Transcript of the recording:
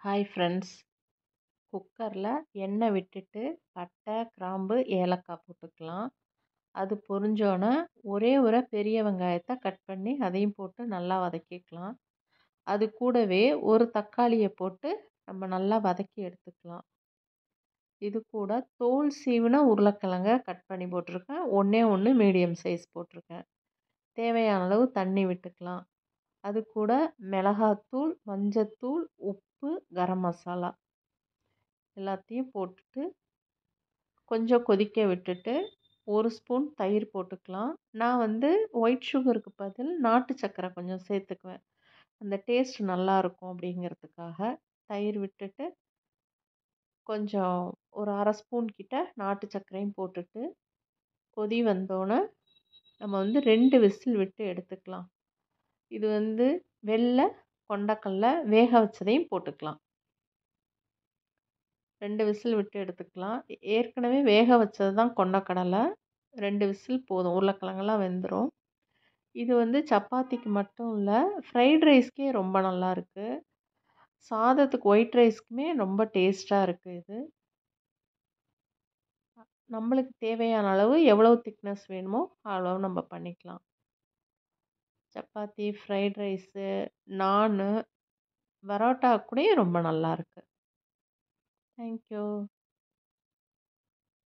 Hi friends. குக்கரில் எண்ணெய் விட்டுட்டு பட்டை, கிராம்பு, ஏலக்காய் போட்டுக்கலாம். அது பொரிஞ்சோன்னே ஒரே ஒரு பெரிய வெங்காயத்தை கட் பண்ணி அதையும் போட்டு நல்லா வதக்கிக்கலாம். அது கூடவே ஒரு தக்காளியை போட்டு நம்ம நல்லா வதக்கி எடுத்துக்கலாம். இது கூட தோல் சீவின உருளைக்கிழங்க கட் பண்ணி போட்டிருக்கேன். ஒன்றே ஒன்று மீடியம் சைஸ் போட்டிருக்கேன். தேவையான அளவு தண்ணி விட்டுக்கலாம். அது கூட மிளகாத்தூள், மஞ்சத்தூள், உப்பு, கரம் மசாலா எல்லாத்தையும் போட்டுட்டு கொஞ்சம் கொதிக்க விட்டுட்டு 1 ஸ்பூன் தயிர் போட்டுக்கலாம். நான் ஒயிட் சுகருக்கு பதில் நாட்டு சர்க்கரை கொஞ்சம் சேர்த்துக்குவேன். அந்த டேஸ்ட் நல்லாயிருக்கும் அப்படிங்கிறதுக்காக தயிர் விட்டுட்டு கொஞ்சம் ஒரு அரை ஸ்பூன் கிட்ட நாட்டு சர்க்கரையும் போட்டுட்டு கொதி வந்தோன்னே நம்ம 2 விசில் விட்டு எடுத்துக்கலாம். இது வெள்ளை கொண்டக்கடலை வேக வச்சதையும் போட்டுக்கலாம். 2 விசில் விட்டு எடுத்துக்கலாம். ஏற்கனவே வேக வச்சது தான் கொண்டக்கடலை. 2 விசில் போதும். உருளைக்கிழங்கெல்லாம் வெந்துடும். இது சப்பாத்திக்கு மட்டும் இல்லை, ஃப்ரைட் ரைஸ்க்கே ரொம்ப நல்லாயிருக்கு. சாதத்துக்கு ஒயிட் ரைஸ்க்குமே ரொம்ப டேஸ்ட்டாக இருக்குது. இது நம்மளுக்கு தேவையான அளவு எவ்வளோ திக்னஸ் வேணுமோ அவ்வளோ நம்ம பண்ணிக்கலாம். சப்பாத்தி, ஃப்ரைட் ரைஸு, நானு, பரோட்டா கூட ரொம்ப நல்லாயிருக்கு. தேங்க்யூ.